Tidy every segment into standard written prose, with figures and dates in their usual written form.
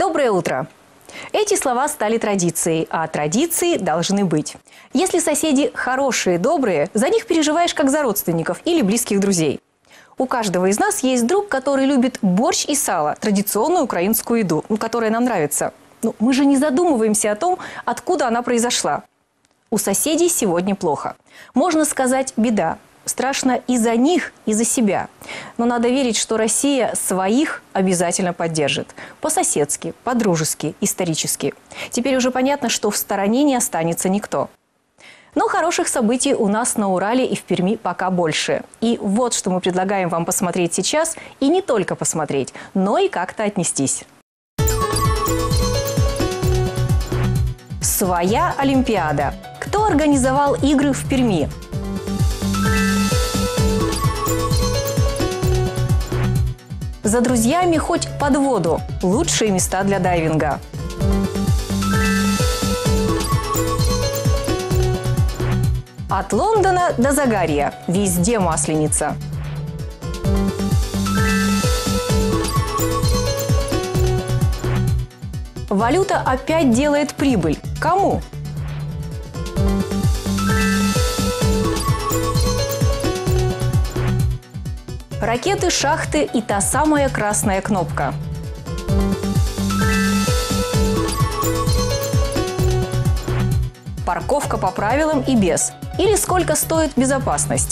Доброе утро! Эти слова стали традицией, а традиции должны быть. Если соседи хорошие, добрые, за них переживаешь как за родственников или близких друзей. У каждого из нас есть друг, который любит борщ и сало, традиционную украинскую еду, которая нам нравится. Но мы же не задумываемся о том, откуда она произошла. У соседей сегодня плохо. Можно сказать, беда. Страшно и за них, и за себя. Но надо верить, что Россия своих обязательно поддержит. По-соседски, по-дружески, исторически. Теперь уже понятно, что в стороне не останется никто. Но хороших событий у нас на Урале и в Перми пока больше. И вот что мы предлагаем вам посмотреть сейчас. И не только посмотреть, но и как-то отнестись. Своя Олимпиада. Кто организовал игры в Перми? За друзьями хоть под воду. Лучшие места для дайвинга. От Лондона до Загарья. Везде масленица. Валюта опять делает прибыль. Кому? Ракеты, шахты и та самая красная кнопка. Парковка по правилам и без. Или сколько стоит безопасность.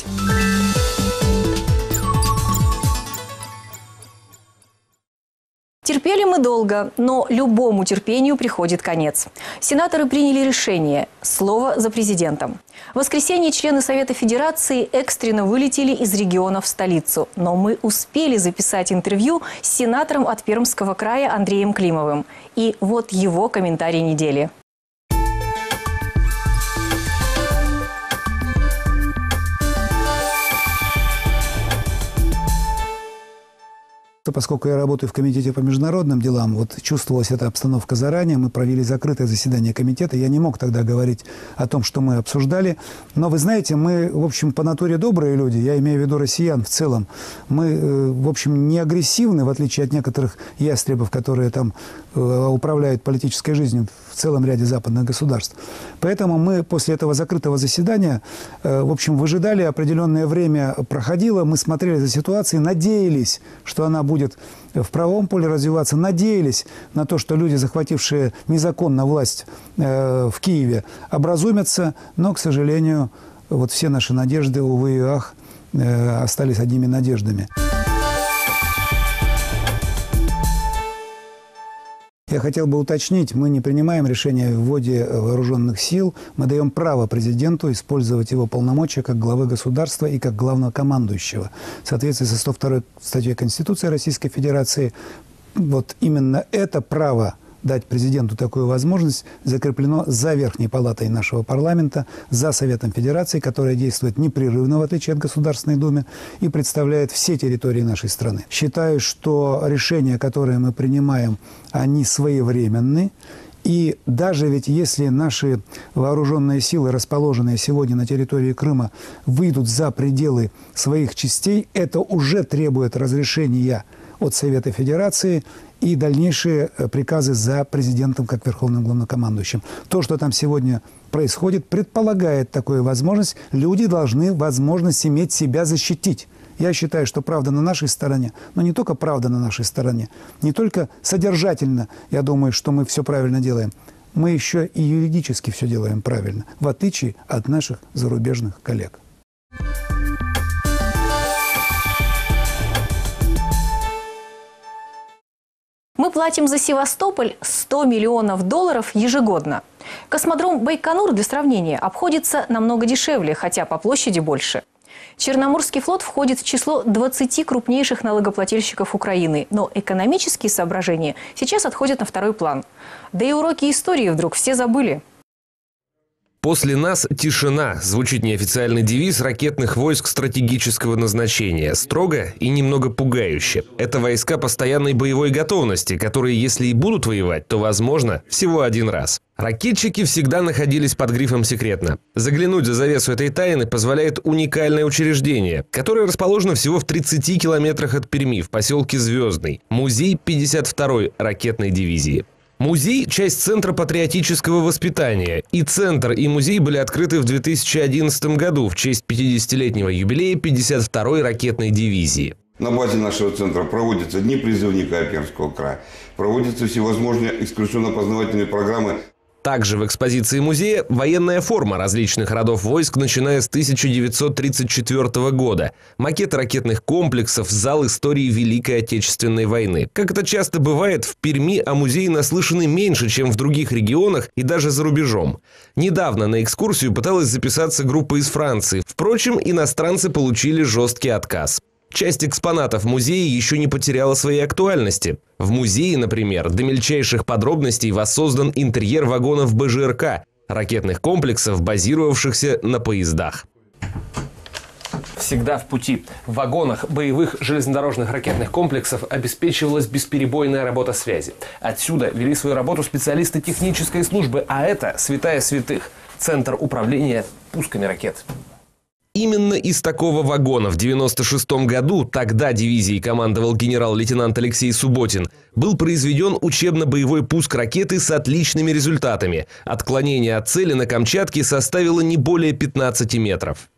Терпели мы долго, но любому терпению приходит конец. Сенаторы приняли решение. Слово за президентом. В воскресенье члены Совета Федерации экстренно вылетели из региона в столицу. Но мы успели записать интервью с сенатором от Пермского края Андреем Климовым. И вот его комментарий недели. Поскольку я работаю в комитете по международным делам, вот чувствовалась эта обстановка заранее, мы провели закрытое заседание комитета, я не мог тогда говорить о том, что мы обсуждали, но вы знаете, мы, в общем, по натуре добрые люди, я имею в виду россиян в целом, мы, в общем, не агрессивны, в отличие от некоторых ястребов, которые там управляют политической жизнью в целом ряде западных государств. Поэтому мы после этого закрытого заседания, в общем, выжидали, определенное время проходило, мы смотрели за ситуацией, надеялись, что она будет в правом поле развиваться, надеялись на то, что люди, захватившие незаконно власть в Киеве, образумятся, но, к сожалению, вот все наши надежды, увы и ах, остались одними надеждами. Я хотел бы уточнить, мы не принимаем решение о вводе вооруженных сил, мы даем право президенту использовать его полномочия как главы государства и как главного командующего. В соответствии со 102 статьей Конституции Российской Федерации, вот именно это право дать президенту такую возможность закреплено за Верхней палатой нашего парламента, за Советом Федерации, которая действует непрерывно, в отличие от Государственной Думы, и представляет все территории нашей страны. Считаю, что решения, которые мы принимаем, они своевременны. И даже ведь если наши вооруженные силы, расположенные сегодня на территории Крыма, выйдут за пределы своих частей, это уже требует разрешения от Совета Федерации и дальнейшие приказы за президентом как верховным главнокомандующим. То, что там сегодня происходит, предполагает такую возможность. Люди должны возможность иметь себя защитить. Я считаю, что правда на нашей стороне, но не только правда на нашей стороне, не только содержательно, я думаю, что мы все правильно делаем, мы еще и юридически все делаем правильно, в отличие от наших зарубежных коллег. Мы платим за Севастополь $100 миллионов ежегодно. Космодром Байконур, для сравнения, обходится намного дешевле, хотя по площади больше. Черноморский флот входит в число 20 крупнейших налогоплательщиков Украины, но экономические соображения сейчас отходят на второй план. Да и уроки истории вдруг все забыли. «После нас тишина» – звучит неофициальный девиз ракетных войск стратегического назначения. Строго и немного пугающе. Это войска постоянной боевой готовности, которые, если и будут воевать, то, возможно, всего один раз. Ракетчики всегда находились под грифом «секретно». Заглянуть за завесу этой тайны позволяет уникальное учреждение, которое расположено всего в 30 километрах от Перми, в поселке Звездный. Музей 52-й ракетной дивизии. Музей – часть Центра патриотического воспитания. И центр, и музей были открыты в 2011 году в честь 50-летнего юбилея 52-й ракетной дивизии. На базе нашего центра проводятся Дни призывника Пермского края, проводятся всевозможные экскурсионно-познавательные программы. Также в экспозиции музея военная форма различных родов войск, начиная с 1934 года, макеты ракетных комплексов, зал истории Великой Отечественной войны. Как это часто бывает, в Перми о музее наслышаны меньше, чем в других регионах и даже за рубежом. Недавно на экскурсию пыталась записаться группа из Франции. Впрочем, иностранцы получили жесткий отказ. Часть экспонатов музея еще не потеряла своей актуальности. В музее, например, до мельчайших подробностей воссоздан интерьер вагонов БЖРК, ракетных комплексов, базировавшихся на поездах. Всегда в пути. В вагонах боевых железнодорожных ракетных комплексов обеспечивалась бесперебойная работа связи. Отсюда вели свою работу специалисты технической службы, а это святая святых – Центр управления пусками ракет. Именно из такого вагона в 1996 году, тогда дивизией командовал генерал-лейтенант Алексей Субботин, был произведен учебно-боевой пуск ракеты с отличными результатами. Отклонение от цели на Камчатке составило не более 15 метров.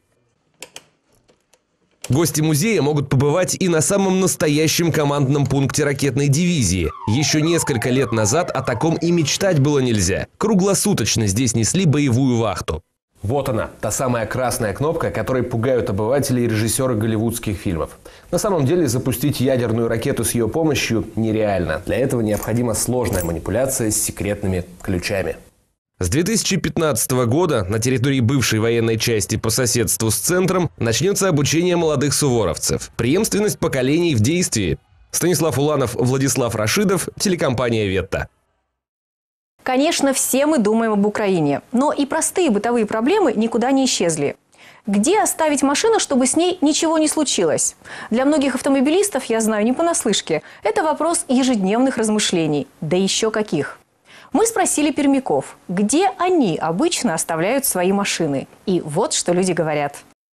Гости музея могут побывать и на самом настоящем командном пункте ракетной дивизии. Еще несколько лет назад о таком и мечтать было нельзя. Круглосуточно здесь несли боевую вахту. Вот она, та самая красная кнопка, которой пугают обыватели и режиссеры голливудских фильмов. На самом деле запустить ядерную ракету с ее помощью нереально. Для этого необходима сложная манипуляция с секретными ключами. С 2015 года на территории бывшей военной части по соседству с центром начнется обучение молодых суворовцев. Преемственность поколений в действии. Станислав Уланов, Владислав Рашидов, телекомпания «Ветта». Конечно, все мы думаем об Украине, но и простые бытовые проблемы никуда не исчезли. Где оставить машину, чтобы с ней ничего не случилось? Для многих автомобилистов, я знаю не понаслышке, это вопрос ежедневных размышлений. Да еще каких. Мы спросили пермяков, где они обычно оставляют свои машины. И вот что люди говорят.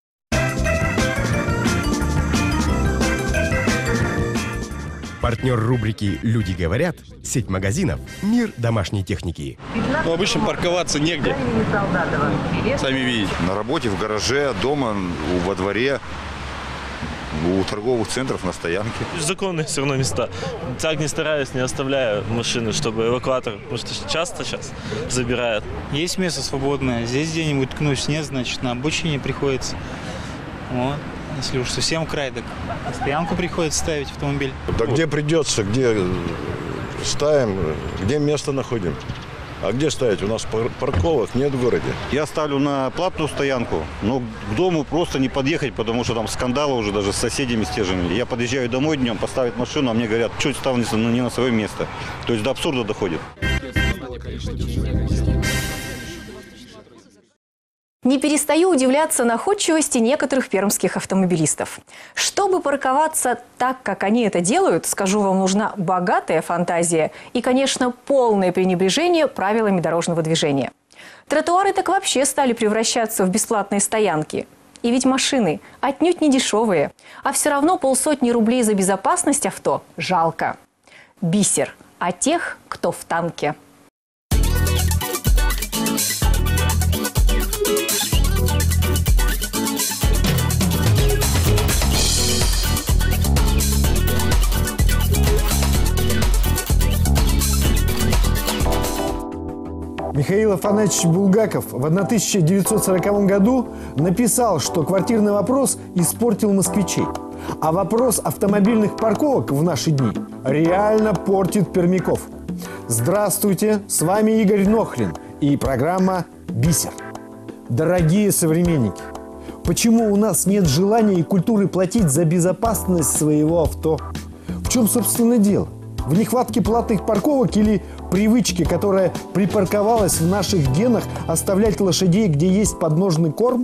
Партнер рубрики «Люди говорят» – сеть магазинов «Мир домашней техники». Ну, обычно парковаться негде. Сами видите. На работе, в гараже, дома, во дворе, у торговых центров, на стоянке. Законные все равно места. Так не стараюсь, не оставляю машины, чтобы эвакуатор, потому что часто сейчас забирают. Есть место свободное. Здесь где-нибудь ткнуть нет, значит, на обочине приходится. Вот. Если уж совсем край, так на стоянку приходится ставить автомобиль. Да где придется, где ставим, где место находим. А где ставить? У нас парковок нет в городе. Я ставлю на платную стоянку, но к дому просто не подъехать, потому что там скандалы уже даже с соседями стержами. Я подъезжаю домой днем, поставить машину, а мне говорят, чуть стал не на свое место. То есть до абсурда доходит. Не перестаю удивляться находчивости некоторых пермских автомобилистов. Чтобы парковаться так, как они это делают, скажу вам, нужна богатая фантазия и, конечно, полное пренебрежение правилами дорожного движения. Тротуары так вообще стали превращаться в бесплатные стоянки. И ведь машины отнюдь не дешевые, а все равно 500 рублей за безопасность авто жалко. Бисер о тех, кто в танке. Михаил Афанасьевич Булгаков в 1940 году написал, что квартирный вопрос испортил москвичей. А вопрос автомобильных парковок в наши дни реально портит пермяков. Здравствуйте, с вами Игорь Нохрин и программа «Бисер». Дорогие современники, почему у нас нет желания и культуры платить за безопасность своего авто? В чем, собственно, дело? В нехватке платных парковок или привычке, которая припарковалась в наших генах, оставлять лошадей, где есть подножный корм?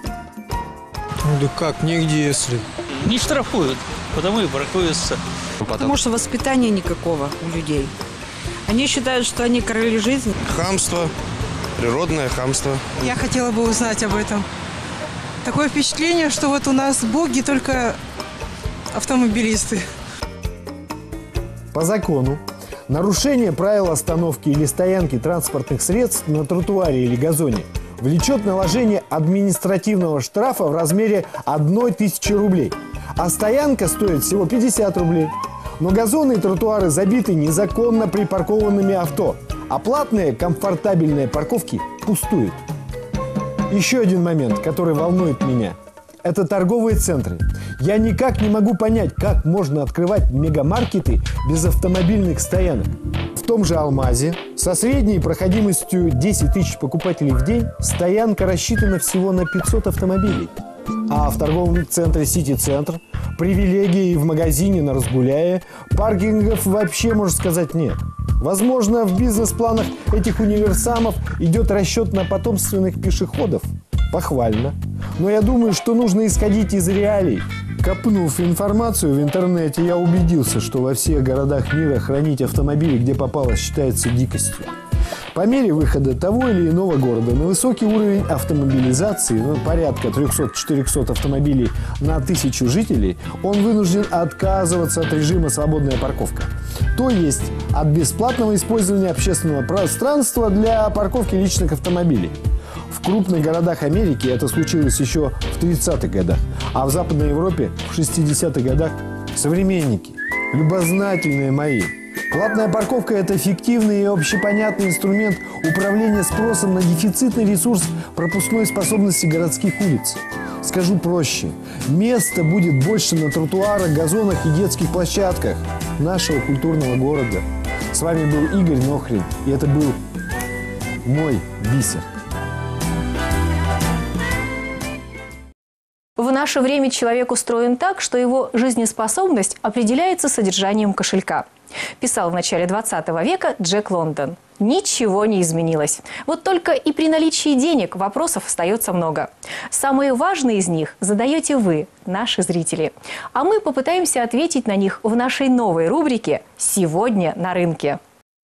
Да как, негде, если... Не штрафуют, потому и паркуются. Потому что воспитания никакого у людей. Они считают, что они короли жизни. Хамство, природное хамство. Я хотела бы узнать об этом. Такое впечатление, что вот у нас боги только автомобилисты. По закону, нарушение правил остановки или стоянки транспортных средств на тротуаре или газоне влечет наложение административного штрафа в размере 1000 рублей, а стоянка стоит всего 50 рублей. Но газоны и тротуары забиты незаконно припаркованными авто, а платные комфортабельные парковки пустуют. Еще один момент, который волнует меня – это торговые центры. Я никак не могу понять, как можно открывать мегамаркеты без автомобильных стоянок. В том же Алмазе со средней проходимостью 10 тысяч покупателей в день стоянка рассчитана всего на 500 автомобилей. А в торговом центре «Сити-центр» привилегии в магазине на Разгуляе паркингов вообще, можно сказать, нет. Возможно, в бизнес-планах этих универсамов идет расчет на потомственных пешеходов. Похвально. Но я думаю, что нужно исходить из реалий. Копнув информацию в интернете, я убедился, что во всех городах мира хранить автомобили, где попало, считается дикостью. По мере выхода того или иного города на высокий уровень автомобилизации, порядка 300-400 автомобилей на 1000 жителей, он вынужден отказываться от режима «свободная парковка». То есть от бесплатного использования общественного пространства для парковки личных автомобилей. В крупных городах Америки это случилось еще в 30-х годах, а в Западной Европе в 60-х годах современники, любознательные мои. Платная парковка – это эффективный и общепонятный инструмент управления спросом на дефицитный ресурс пропускной способности городских улиц. Скажу проще. Места будет больше на тротуарах, газонах и детских площадках нашего культурного города. С вами был Игорь Нохрин, и это был мой бисер. В наше время человек устроен так, что его жизнеспособность определяется содержанием кошелька. Писал в начале 20 века Джек Лондон. Ничего не изменилось. Вот только и при наличии денег вопросов остается много. Самые важные из них задаете вы, наши зрители. А мы попытаемся ответить на них в нашей новой рубрике «Сегодня на рынке».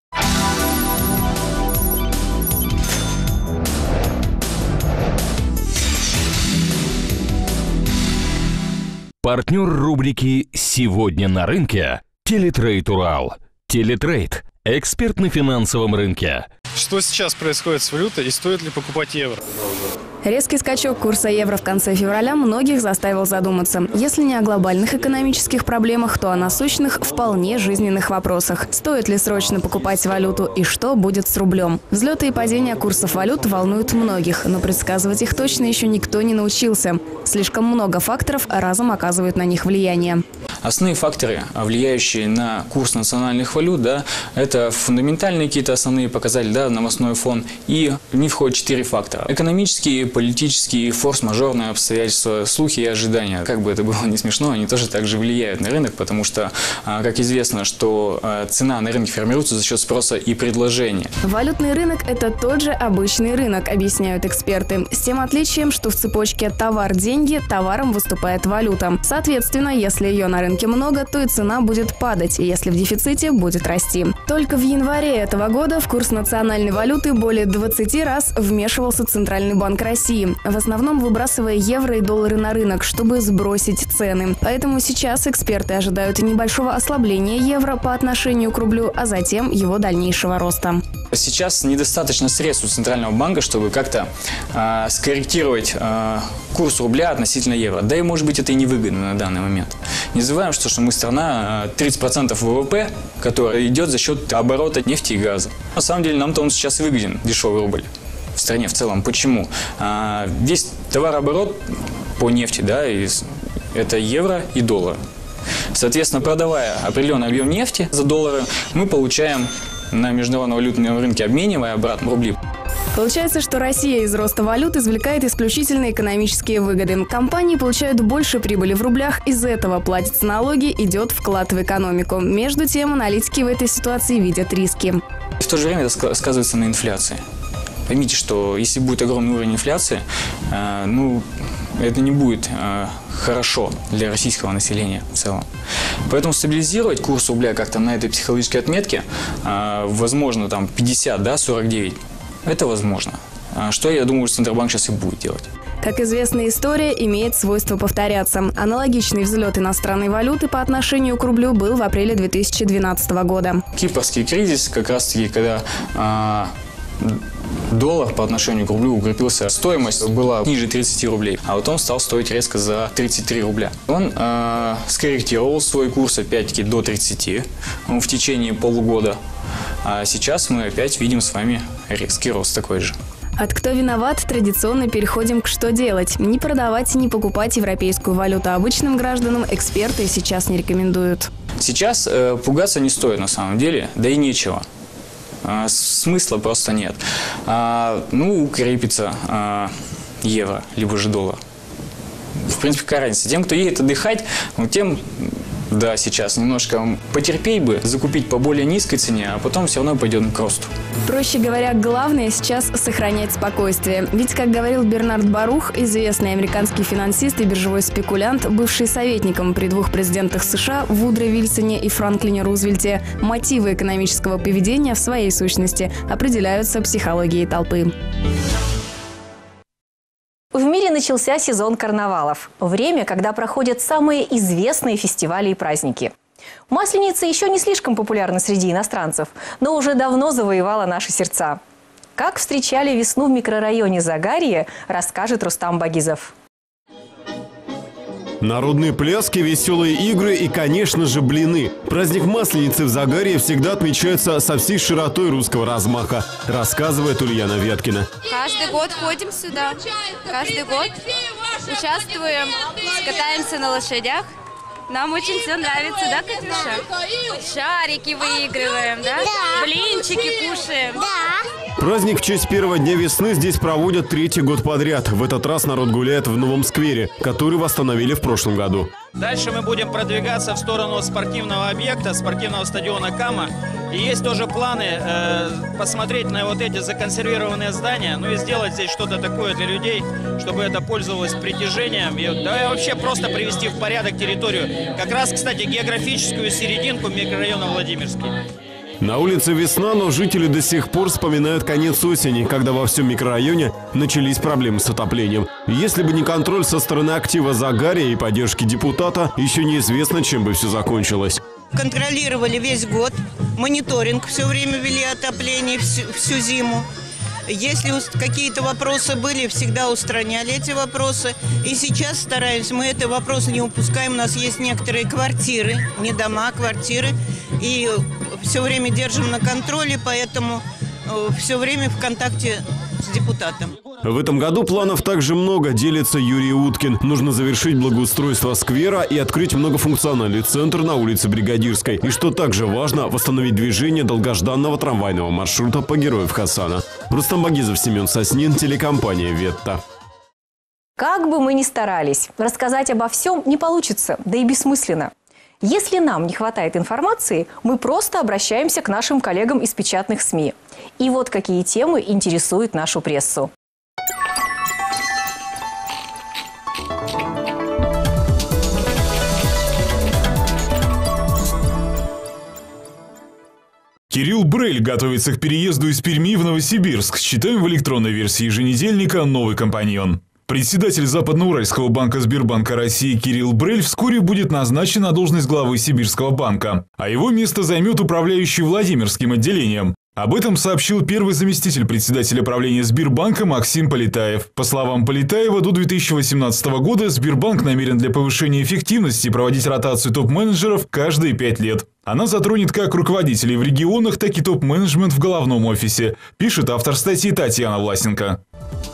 Партнер рубрики «Сегодня на рынке» – Телетрейд Урал. Телетрейд – эксперт на финансовом рынке. Что сейчас происходит с валютой и стоит ли покупать евро? Резкий скачок курса евро в конце февраля многих заставил задуматься. Если не о глобальных экономических проблемах, то о насущных, вполне жизненных вопросах. Стоит ли срочно покупать валюту и что будет с рублем? Взлеты и падения курсов валют волнуют многих, но предсказывать их точно еще никто не научился. Слишком много факторов разом оказывают на них влияние. Основные факторы, влияющие на курс национальных валют, это фундаментальные какие-то основные показатели, новостной фон. И в них входят 4 фактора. Экономические, политические, форс-мажорные обстоятельства, слухи и ожидания. Как бы это было не смешно, они тоже также влияют на рынок, потому что, как известно, что цена на рынке формируется за счет спроса и предложения. Валютный рынок – это тот же обычный рынок, объясняют эксперты. С тем отличием, что в цепочке товар-деньги товаром выступает валюта. Соответственно, если ее на рынке много, то и цена будет падать, и если в дефиците, будет расти. Только в январе этого года в курс национальной валюты более 20 раз вмешивался Центральный банк России, в основном выбрасывая евро и доллары на рынок, чтобы сбросить цены. Поэтому сейчас эксперты ожидают небольшого ослабления евро по отношению к рублю, а затем его дальнейшего роста. Сейчас недостаточно средств у Центрального банка, чтобы как-то скорректировать курс рубля относительно евро. Да и, может быть, это и невыгодно на данный момент. Не забываем, что мы страна 30% ВВП, которая идет за счет оборота нефти и газа. На самом деле, нам-то он сейчас выгоден, дешевый рубль. В стране в целом. Почему? Весь товарооборот по нефти, это евро и доллар. Соответственно, продавая определенный объем нефти за доллары, мы получаем на международном валютном рынке, обменивая обратно рубли. Получается, что Россия из роста валют извлекает исключительно экономические выгоды. Компании получают больше прибыли в рублях, из этого платятся налоги, идет вклад в экономику. Между тем, аналитики в этой ситуации видят риски. В то же время это сказывается на инфляции. Поймите, что если будет огромный уровень инфляции, это не будет хорошо для российского населения в целом. Поэтому стабилизировать курс рубля как-то на этой психологической отметке, возможно, там 50, да, 49, это возможно. Что, я думаю, Центробанк сейчас и будет делать. Как известно, история имеет свойство повторяться. Аналогичный взлет иностранной валюты по отношению к рублю был в апреле 2012 года. Кипрский кризис, как раз-таки, когда доллар по отношению к рублю укрепился, стоимость была ниже 30 рублей, а вот он стал стоить резко за 33 рубля. Он скорректировал свой курс опять-таки до 30 в течение полугода, а сейчас мы опять видим с вами резкий рост такой же. От «кто виноват» традиционно переходим к «что делать». Не продавать и не покупать европейскую валюту обычным гражданам эксперты сейчас не рекомендуют. Сейчас пугаться не стоит на самом деле, да и нечего. Смысла просто нет. Укрепится евро, либо же доллар. В принципе, какая разница. Тем, кто едет отдыхать, тем, да, сейчас немножко потерпеть бы, закупить по более низкой цене, а потом все равно пойдет к росту. Проще говоря, главное сейчас сохранять спокойствие. Ведь, как говорил Бернард Барух, известный американский финансист и биржевой спекулянт, бывший советником при двух президентах США Вудро Вильсоне и Франклине Рузвельте, мотивы экономического поведения в своей сущности определяются психологией толпы. В мире начался сезон карнавалов. Время, когда проходят самые известные фестивали и праздники. Масленица еще не слишком популярна среди иностранцев, но уже давно завоевала наши сердца. Как встречали весну в микрорайоне Загарье, расскажет Рустам Багизов. Народные пляски, веселые игры и, конечно же, блины. Праздник Масленицы в Загарье всегда отмечается со всей широтой русского размаха, рассказывает Ульяна Веткина. Каждый год ходим сюда, каждый год участвуем, катаемся на лошадях. Нам очень все нравится, да, Катюша? Шарики выигрываем, да? Блинчики кушаем. Праздник в честь первого дня весны здесь проводят третий год подряд. В этот раз народ гуляет в новом сквере, который восстановили в прошлом году. Дальше мы будем продвигаться в сторону спортивного объекта, спортивного стадиона «Кама». И есть тоже планы посмотреть на вот эти законсервированные здания, и сделать здесь что-то такое для людей, чтобы это пользовалось притяжением. И вообще просто привести в порядок территорию. Как раз, кстати, географическую серединку микрорайона Владимирский. На улице весна, но жители до сих пор вспоминают конец осени, когда во всем микрорайоне начались проблемы с отоплением. Если бы не контроль со стороны актива Загарья и поддержки депутата, еще неизвестно, чем бы все закончилось. Контролировали весь год, мониторинг все время вели отопление всю зиму. Если какие-то вопросы были, всегда устраняли эти вопросы. И сейчас стараемся, мы эти вопросы не упускаем. У нас есть некоторые квартиры, не дома, квартиры. И все время держим на контроле, поэтому все время в контакте с депутатом. В этом году планов также много, делится Юрий Уткин. Нужно завершить благоустройство сквера и открыть многофункциональный центр на улице Бригадирской. И что также важно, восстановить движение долгожданного трамвайного маршрута по Героев Хасана. Рустам Багизов, Семен Соснин, телекомпания «Ветта». Как бы мы ни старались, рассказать обо всем не получится, да и бессмысленно. Если нам не хватает информации, мы просто обращаемся к нашим коллегам из печатных СМИ. И вот какие темы интересуют нашу прессу. Кирилл Брель готовится к переезду из Перми в Новосибирск. Читаем в электронной версии еженедельника «Новый компаньон». Председатель Западноуральского банка Сбербанка России Кирилл Брель вскоре будет назначен на должность главы Сибирского банка, а его место займет управляющий Владимирским отделением. Об этом сообщил первый заместитель председателя правления Сбербанка Максим Полетаев. По словам Полетаева, до 2018 года Сбербанк намерен для повышения эффективности проводить ротацию топ-менеджеров каждые 5 лет. Она затронет как руководителей в регионах, так и топ-менеджмент в головном офисе, пишет автор статьи Татьяна Власенко.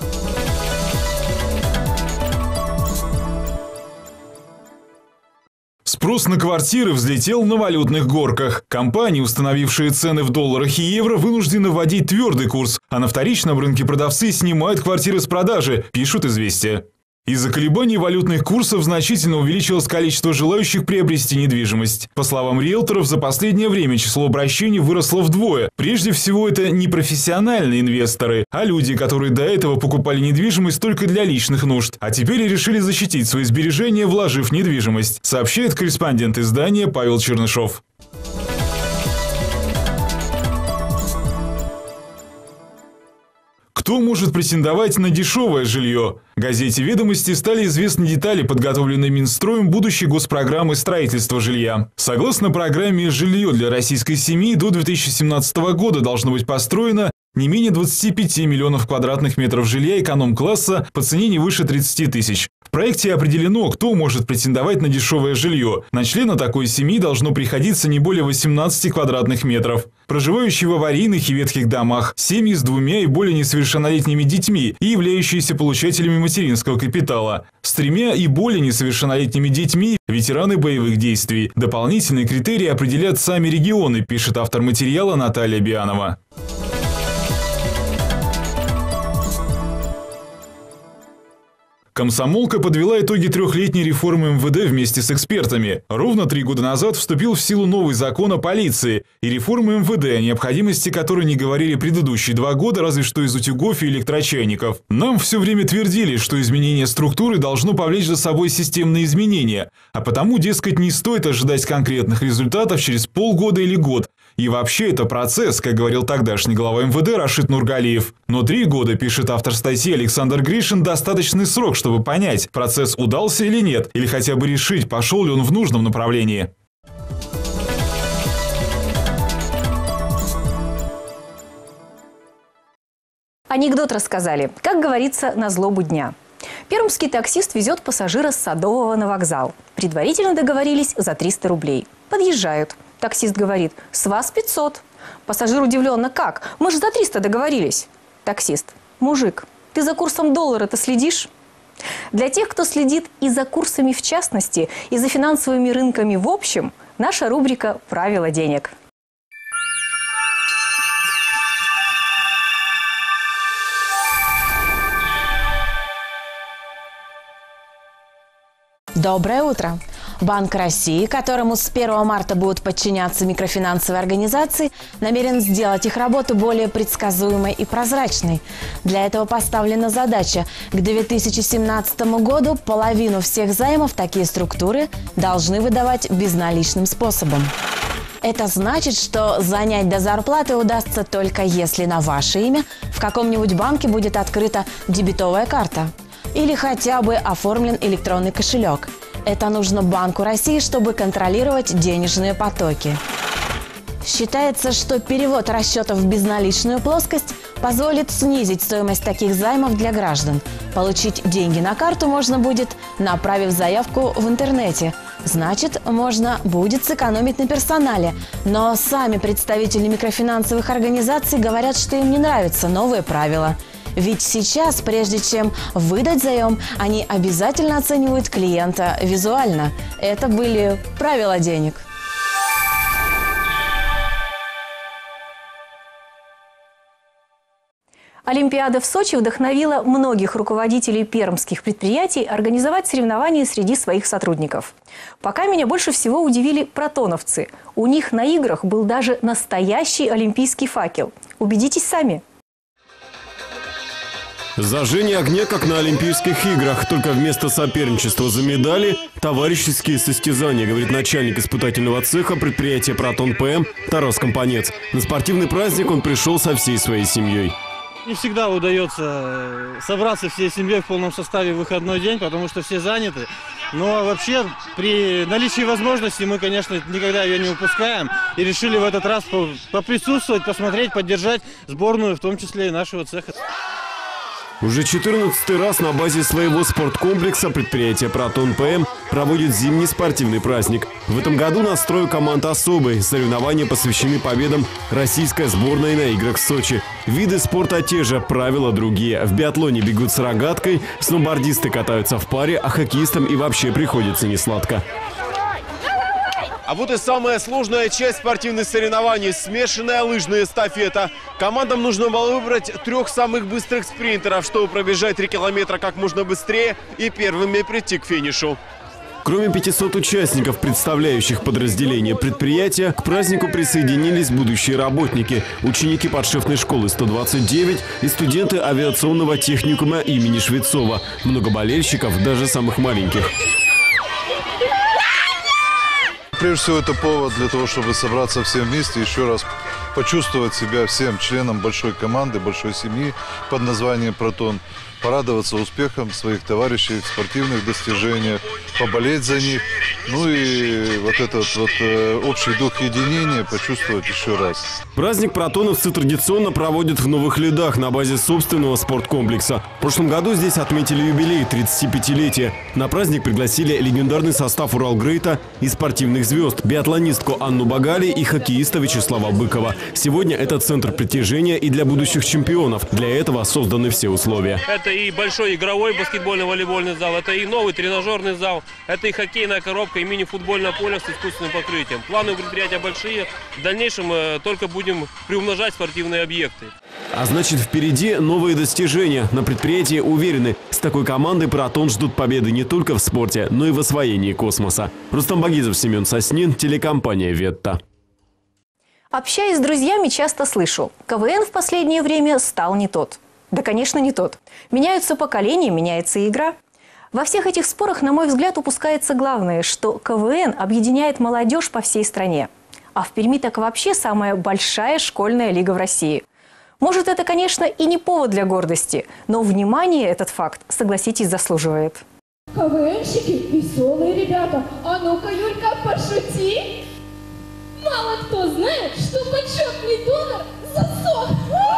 Спрос на квартиры взлетел на валютных горках. Компании, установившие цены в долларах и евро, вынуждены вводить твердый курс, а на вторичном рынке продавцы снимают квартиры с продажи, пишут «Известия». Из-за колебаний валютных курсов значительно увеличилось количество желающих приобрести недвижимость. По словам риэлторов, за последнее время число обращений выросло вдвое. Прежде всего, это не профессиональные инвесторы, а люди, которые до этого покупали недвижимость только для личных нужд, а теперь решили защитить свои сбережения, вложив в недвижимость, сообщает корреспондент издания Павел Чернышов. Кто может претендовать на дешевое жилье? Газете «Ведомости» стали известны детали, подготовленной Минстроем будущей госпрограммы строительства жилья. Согласно программе, жилье для российской семьи до 2017 года должно быть построено не менее 25 миллионов квадратных метров жилья эконом-класса по цене не выше 30 тысяч. В проекте определено, кто может претендовать на дешевое жилье. На члена такой семьи должно приходиться не более 18 квадратных метров. Проживающие в аварийных и ветхих домах, семьи с 2 и более несовершеннолетними детьми и являющиеся получателями материнского капитала. С 3 и более несовершеннолетними детьми – ветераны боевых действий. Дополнительные критерии определят сами регионы, пишет автор материала Наталья Бианова. Комсомолка подвела итоги трехлетней реформы МВД вместе с экспертами. Ровно 3 года назад вступил в силу новый закон о полиции и реформы МВД, о необходимости которой не говорили предыдущие 2 года, разве что из утюгов и электрочайников. Нам все время твердили, что изменение структуры должно повлечь за собой системные изменения, а потому, дескать, не стоит ожидать конкретных результатов через полгода или год. И вообще это процесс, как говорил тогдашний глава МВД Рашид Нургалиев. Но 3 года, пишет автор статьи Александр Гришин, достаточный срок, чтобы понять, процесс удался или нет, или хотя бы решить, пошел ли он в нужном направлении. Анекдот рассказали, как говорится, на злобу дня. Пермский таксист везет пассажира с Садового на вокзал. Предварительно договорились за 300 рублей. Подъезжают. Таксист говорит: «С вас 500». Пассажир удивленно: «Как? Мы же за 300 договорились». Таксист: «Мужик, ты за курсом доллара-то следишь?» Для тех, кто следит и за курсами в частности, и за финансовыми рынками в общем, наша рубрика «Правила денег». Доброе утро! Банк России, которому с 1 марта будут подчиняться микрофинансовые организации, намерен сделать их работу более предсказуемой и прозрачной. Для этого поставлена задача: к 2017 году половину всех займов такие структуры должны выдавать безналичным способом. Это значит, что занять до зарплаты удастся только если на ваше имя в каком-нибудь банке будет открыта дебетовая карта или хотя бы оформлен электронный кошелек. Это нужно Банку России, чтобы контролировать денежные потоки. Считается, что перевод расчетов в безналичную плоскость позволит снизить стоимость таких займов для граждан. Получить деньги на карту можно будет, направив заявку в интернете. Значит, можно будет сэкономить на персонале. Но сами представители микрофинансовых организаций говорят, что им не нравятся новые правила. Ведь сейчас, прежде чем выдать заем, они обязательно оценивают клиента визуально. Это были правила денег. Олимпиада в Сочи вдохновила многих руководителей пермских предприятий организовать соревнования среди своих сотрудников. Пока меня больше всего удивили протоновцы. У них на играх был даже настоящий олимпийский факел. Убедитесь сами. Зажжение огня, как на Олимпийских играх, только вместо соперничества за медали – товарищеские состязания, говорит начальник испытательного цеха предприятия «Протон ПМ» Тарас Компанец. На спортивный праздник он пришел со всей своей семьей. Не всегда удается собраться всей семьей в полном составе в выходной день, потому что все заняты. Но вообще при наличии возможности мы, конечно, никогда ее не упускаем. И решили в этот раз поприсутствовать, посмотреть, поддержать сборную, в том числе и нашего цеха. Уже 14-й раз на базе своего спорткомплекса предприятие «Протон ПМ» проводит зимний спортивный праздник. В этом году настрой команд особый. Соревнования посвящены победам российской сборной на играх в Сочи. Виды спорта те же, правила другие. В биатлоне бегут с рогаткой, сноубордисты катаются в паре, а хоккеистам и вообще приходится несладко. А вот и самая сложная часть спортивных соревнований – смешанная лыжная эстафета. Командам нужно было выбрать 3 самых быстрых спринтеров, чтобы пробежать 3 километра как можно быстрее и первыми прийти к финишу. Кроме 500 участников, представляющих подразделения предприятия, к празднику присоединились будущие работники, ученики подшефной школы 129 и студенты авиационного техникума имени Швецова. Много болельщиков, даже самых маленьких. Прежде всего, это повод для того, чтобы собраться всем вместе, еще раз почувствовать себя всем членам большой команды, большой семьи под названием «Протон», порадоваться успехам своих товарищей в спортивных достижениях, поболеть за них, ну и вот этот вот общий дух единения почувствовать еще раз. Праздник протоновцы традиционно проводят в Новых Ледах на базе собственного спорткомплекса. В прошлом году здесь отметили юбилей 35-летия. На праздник пригласили легендарный состав Уралгрейта и спортивных звезд, биатлонистку Анну Багали и хоккеиста Вячеслава Быкова. Сегодня это центр притяжения и для будущих чемпионов. Для этого созданы все условия. Это и большой игровой баскетбольно-волейбольный зал, это и новый тренажерный зал, это и хоккейная коробка, и мини-футбольное поле с искусственным покрытием. Планы у предприятия большие. В дальнейшем только будем приумножать спортивные объекты. А значит, впереди новые достижения. На предприятии уверены, с такой командой «Протон» ждут победы не только в спорте, но и в освоении космоса. Рустам Багизов, Семен Соснин, телекомпания «Ветта». Общаясь с друзьями, часто слышу: КВН в последнее время стал не тот. Да, конечно, не тот. Меняются поколения, меняется игра. Во всех этих спорах, на мой взгляд, упускается главное, что КВН объединяет молодежь по всей стране. А в Перми так вообще самая большая школьная лига в России. Может, это, конечно, и не повод для гордости, но внимание этот факт, согласитесь, заслуживает. КВНщики – веселые ребята. А ну-ка, Юлька, пошути! Мало кто знает, что почетный донор засох.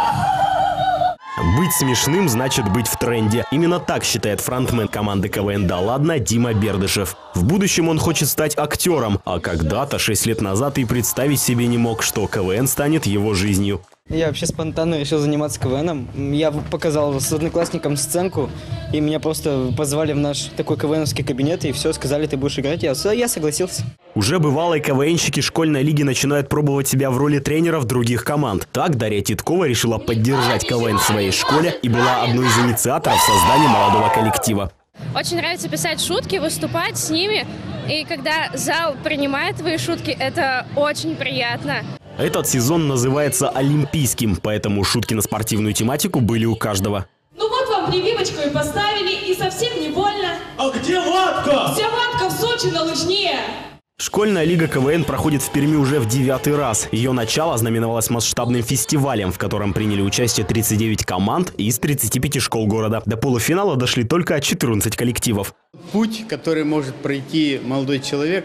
Быть смешным значит быть в тренде. Именно так считает фронтмен команды КВН «Да ладно» Дима Бердышев. В будущем он хочет стать актером, а когда-то, 6 лет назад, и представить себе не мог, что КВН станет его жизнью. Я вообще спонтанно решил заниматься КВНом. Я показал с одноклассником сценку, и меня просто позвали в наш такой КВНовский кабинет, и все, сказали, ты будешь играть. Я согласился. Уже бывалые КВНщики школьной лиги начинают пробовать себя в роли тренеров других команд. Так Дарья Титкова решила поддержать КВН в своей школе и была одной из инициаторов создания молодого коллектива. Очень нравится писать шутки, выступать с ними. И когда зал принимает твои шутки, это очень приятно. Этот сезон называется олимпийским, поэтому шутки на спортивную тематику были у каждого. Ну вот вам прививочку и поставили, и совсем не больно. А где ватка? Вся ватка в Сочи на лыжне. Школьная лига КВН проходит в Перми уже в 9-й раз. Ее начало знаменовалось масштабным фестивалем, в котором приняли участие 39 команд из 35 школ города. До полуфинала дошли только 14 коллективов. Путь, который может пройти молодой человек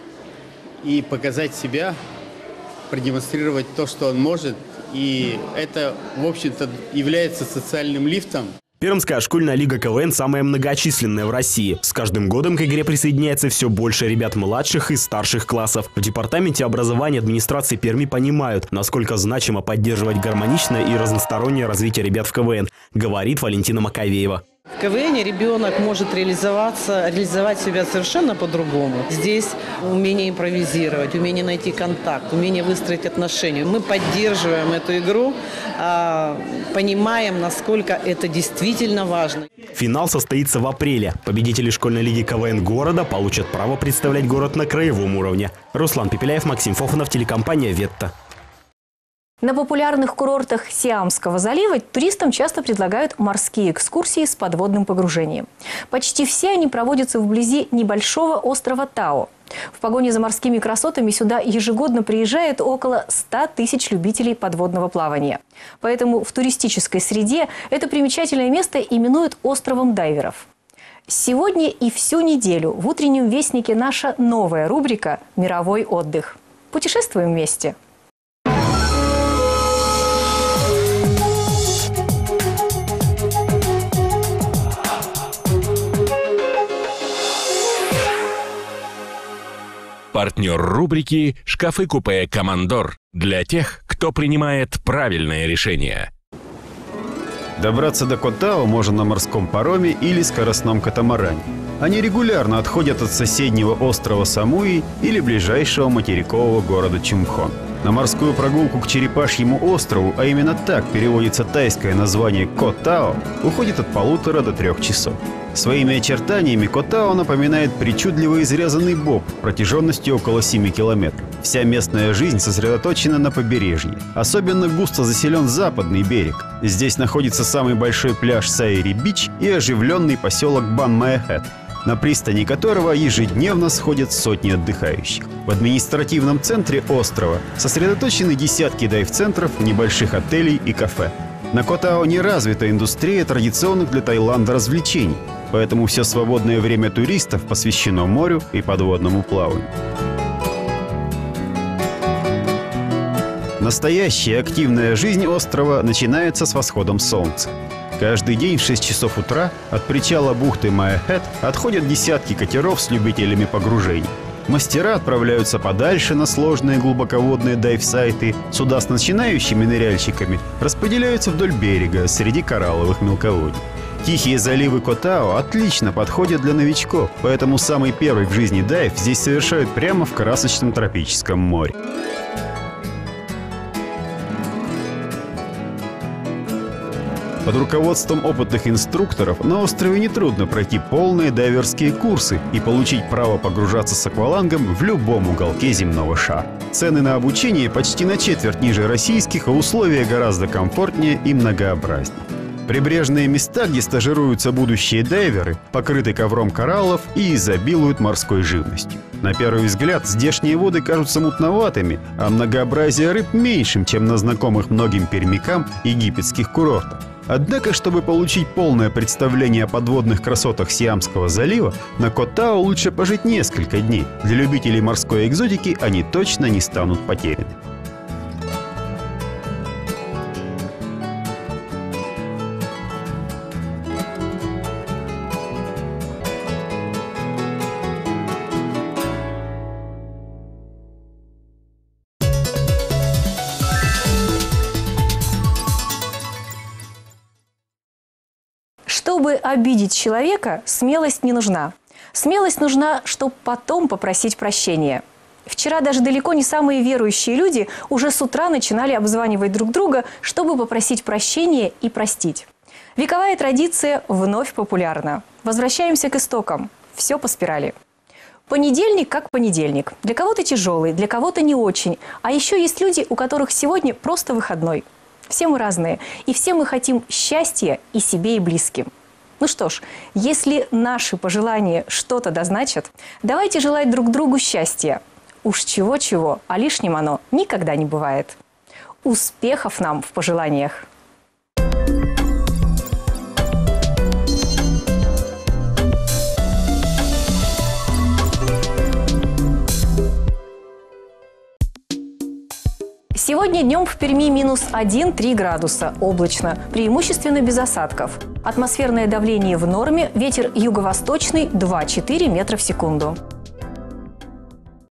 и показать себя, продемонстрировать то, что он может. И это, в общем-то, является социальным лифтом. Пермская школьная лига КВН самая многочисленная в России. С каждым годом к игре присоединяется все больше ребят младших и старших классов. В департаменте образования администрации Перми понимают, насколько значимо поддерживать гармоничное и разностороннее развитие ребят в КВН, говорит Валентина Маковеева. В КВН ребенок может реализовать себя совершенно по-другому. Здесь умение импровизировать, умение найти контакт, умение выстроить отношения. Мы поддерживаем эту игру, понимаем, насколько это действительно важно. Финал состоится в апреле. Победители школьной лиги КВН города получат право представлять город на краевом уровне. Руслан Пепеляев, Максим Фофанов, телекомпания «Ветта». На популярных курортах Сиамского залива туристам часто предлагают морские экскурсии с подводным погружением. Почти все они проводятся вблизи небольшого острова Тао. В погоне за морскими красотами сюда ежегодно приезжает около 100 тысяч любителей подводного плавания. Поэтому в туристической среде это примечательное место именуют островом дайверов. Сегодня и всю неделю в утреннем вестнике наша новая рубрика «Мировой отдых». Путешествуем вместе. Партнер рубрики «Шкафы-купе Командор» для тех, кто принимает правильное решение. Добраться до Котао можно на морском пароме или скоростном катамаране. Они регулярно отходят от соседнего острова Самуи или ближайшего материкового города Чумхон. На морскую прогулку к Черепашьему острову, а именно так переводится тайское название Ко Тао, уходит от 1,5 до 3 часов. Своими очертаниями Ко Тао напоминает причудливо изрезанный боб протяженностью около 7 километров. Вся местная жизнь сосредоточена на побережье. Особенно густо заселен западный берег. Здесь находится самый большой пляж Сайри-Бич и оживленный поселок Бан-Маэхэт, на пристани которого ежедневно сходят сотни отдыхающих. В административном центре острова сосредоточены десятки дайв-центров, небольших отелей и кафе. На Ко Тао не развита индустрия традиционных для Таиланда развлечений, поэтому все свободное время туристов посвящено морю и подводному плаванию. Настоящая активная жизнь острова начинается с восходом солнца. Каждый день в 6 часов утра от причала бухты Маэхэт отходят десятки катеров с любителями погружений. Мастера отправляются подальше на сложные глубоководные дайв-сайты. Суда с начинающими ныряльщиками распределяются вдоль берега среди коралловых мелководий. Тихие заливы Ко Тао отлично подходят для новичков, поэтому самый первый в жизни дайв здесь совершают прямо в красочном тропическом море. Под руководством опытных инструкторов на острове нетрудно пройти полные дайверские курсы и получить право погружаться с аквалангом в любом уголке земного шара. Цены на обучение почти на четверть ниже российских, а условия гораздо комфортнее и многообразнее. Прибрежные места, где стажируются будущие дайверы, покрыты ковром кораллов и изобилуют морской живностью. На первый взгляд, здешние воды кажутся мутноватыми, а многообразие рыб меньшим, чем на знакомых многим пермякам египетских курортах. Однако, чтобы получить полное представление о подводных красотах Сиамского залива, на Ко Тао лучше пожить несколько дней. Для любителей морской экзотики они точно не станут потеряны. Чтобы обидеть человека, смелость не нужна. Смелость нужна, чтобы потом попросить прощения. Вчера даже далеко не самые верующие люди уже с утра начинали обзванивать друг друга, чтобы попросить прощения и простить. Вековая традиция вновь популярна. Возвращаемся к истокам. Все по спирали. Понедельник как понедельник. Для кого-то тяжелый, для кого-то не очень. А еще есть люди, у которых сегодня просто выходной. Все мы разные, и все мы хотим счастья и себе, и близким. Ну что ж, если наши пожелания что-то дозначат, давайте желать друг другу счастья. Уж чего-чего, а лишним оно никогда не бывает. Успехов нам в пожеланиях! Сегодня днем в Перми минус 1,3 градуса, облачно, преимущественно без осадков. Атмосферное давление в норме, ветер юго-восточный 2,4 метра в секунду.